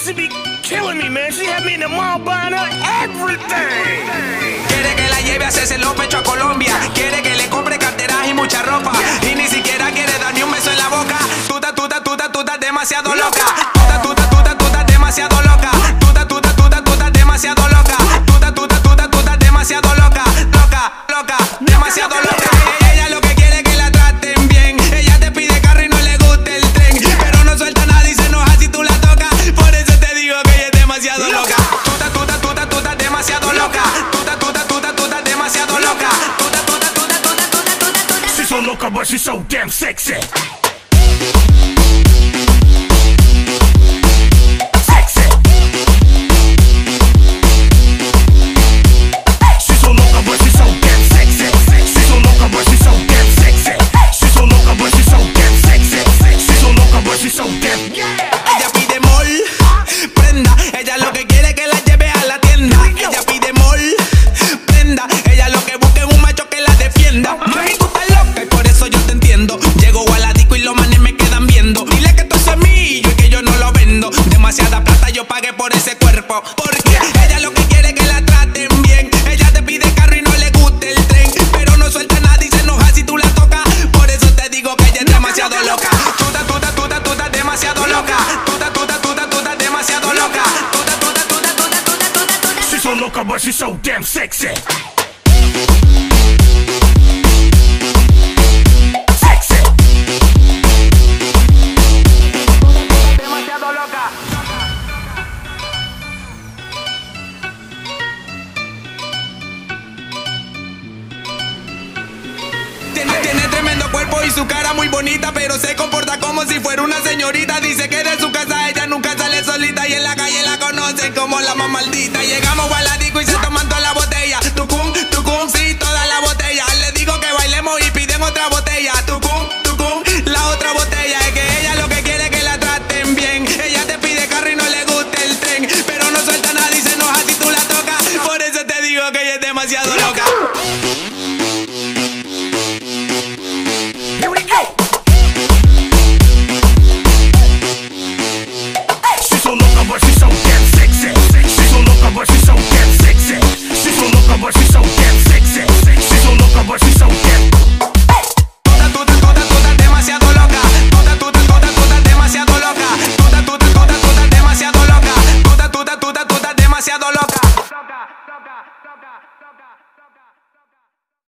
She be killing me, man. She had me in the mall buying her everything. Quiere que la lleve a hacerse los pechos a Colombia. Quiere que le compre carteras y mucha ropa. Y ni siquiera quiere darme un beso en la boca. Tú estás demasiado loca. Tú estás demasiado loca. Tú estás demasiado loca. Tú estás demasiado loca. Loca, demasiado loca. Ella lo que quiere es que la traten bien. Ella te pide carro y no le gusta el tren. Pero no suelta nada y se enoja si tú la tocas. Por eso te digo que ella es demasiado loca. Tú estás demasiado loca. Tú estás demasiado loca. She's so loca, but she's so damn sexy. Demasiada plata yo pagué por ese cuerpo. Porque ella lo que quiere es que la traten bien. Ella te pide carro y no le gusta el tren. Pero no suelta nada y se enoja si tú la tocas. Por eso te digo que ella es demasiado loca. Tú estás demasiado loca. Tú estás demasiado loca. She's so loca, but she's so damn sexy. Tiene tremendo cuerpo y su cara muy bonita, pero se comporta como si fuera una señorita. Dice que de su casa ella nunca sale solita y en la calle la conocen como la más maldita. Llegamos a la disco y se toman toda la botella. Tucum, sí, toda la botella. Le digo que bailemos y piden otra botella. Tucum, la otra botella. Es que ella lo que quiere es que la traten bien. Ella te pide carro y no le gusta el tren. Pero no suelta nada y se enoja si tú la tocas. Por eso te digo que ella es demasiado loca. Demasiado loca.